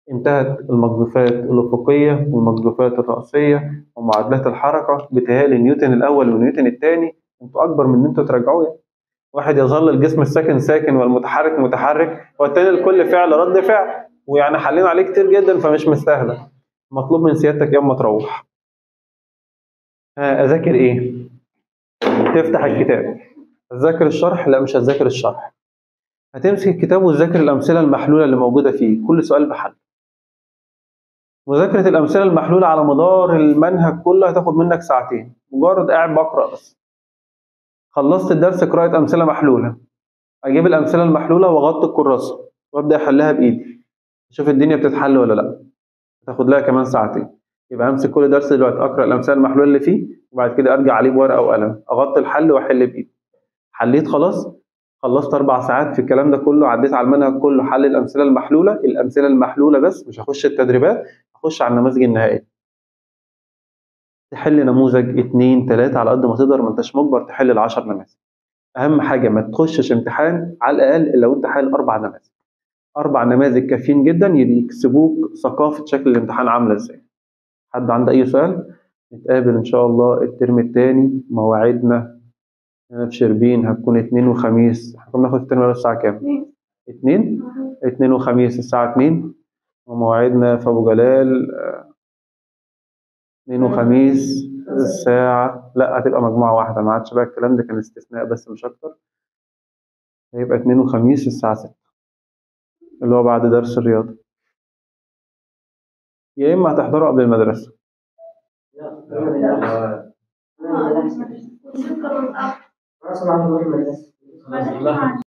انتهت المقذوفات الأفقية والمقذوفات الرأسية ومعادلات الحركة. بيتهيألي نيوتن الأول ونيوتن الثاني انتوا أكبر من إن انتوا تراجعوه يعني. واحد يظل الجسم الساكن ساكن والمتحرك متحرك، والتاني لكل فعل رد فعل، ويعني حلين عليه كتير جدا فمش مستاهلة. مطلوب من سيادتك يوم ما تروح أذاكر إيه؟ تفتح الكتاب. هتذاكر الشرح؟ لا مش هتذاكر الشرح. هتمسك الكتاب وتذاكر الأمثلة المحلولة اللي موجودة فيه، كل سؤال بحل. مذاكرة الأمثلة المحلولة على مدار المنهج كله هتاخد منك ساعتين، مجرد قاعد بقرأ بس. خلصت الدرس قراءة أمثلة محلولة، أجيب الأمثلة المحلولة وأغطي الكراسة وأبدأ أحلها بإيدي، أشوف الدنيا بتتحل ولا لأ. هتاخد لها كمان ساعتين. يبقى همسك كل درس دلوقتي أقرأ الأمثلة المحلولة اللي فيه، وبعد كده أرجع عليه بورقة وقلم، أغطي الحل وأحل بإيدي. حليت خلاص، خلصت 4 ساعات في الكلام ده كله، عديت على المنهج كله حل الأمثلة المحلولة. الأمثلة المحلولة بس، مش هخش التدريبات، هخش على النماذج النهائية. تحل نموذج 2 3 على قد ما تقدر، ما انتش مجبر تحل ال10 نماذج. أهم حاجة ما تخشش امتحان على الأقل لو أنت حل 4 نماذج. 4 نماذج كافيين جدا يكسبوك ثقافة شكل الامتحان عاملة إزاي. حد عنده أي سؤال؟ نتقابل إن شاء الله الترم الثاني. مواعيدنا في شربين هتكون اثنين وخميس. هنكون ناخد الترم الأول الساعة كام؟ 2؟ 2 وخميس الساعة 2. ومواعيدنا في أبو جلال 2 وخميس الساعة، لا هتبقى مجموعة واحدة، ما عادش بقى الكلام ده، كان استثناء بس مش أكتر. هيبقى 2 وخميس الساعة 6، اللي هو بعد درس الرياضة. يا إما هتحضره قبل المدرسة. لا